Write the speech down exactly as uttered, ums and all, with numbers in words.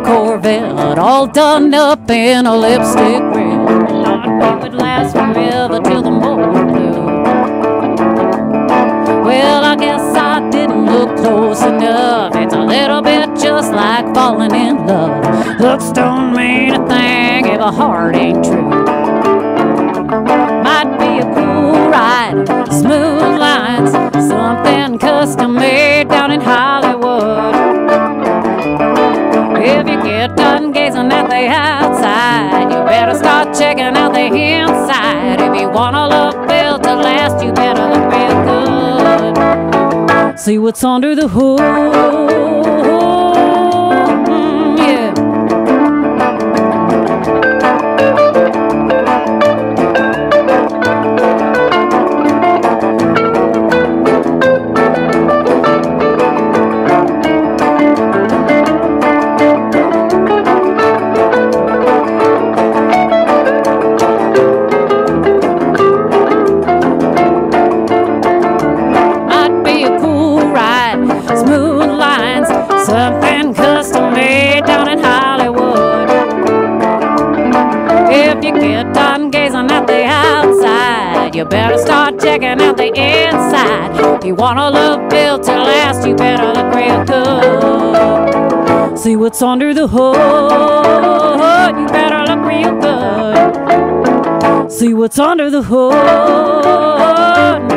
Corvette, all done up in a lipstick red. Thought we would last forever till the morning blew. Well, I guess I didn't look close enough. It's a little bit just like falling in love. Looks don't mean a thing if a heart ain't true. Might be a cool ride, smooth lines, something custom made down in Hollywood. If you get done gazing at the outside, you better start checking out the inside. If you want a love built to last, you better look real good. See what's under the hood. Mm, yeah. Something custom made down in Hollywood. If you get done gazing at the outside, you better start checking out the inside. If you want a love built to last, you better look real good. See what's under the hood. You better look real good. See what's under the hood.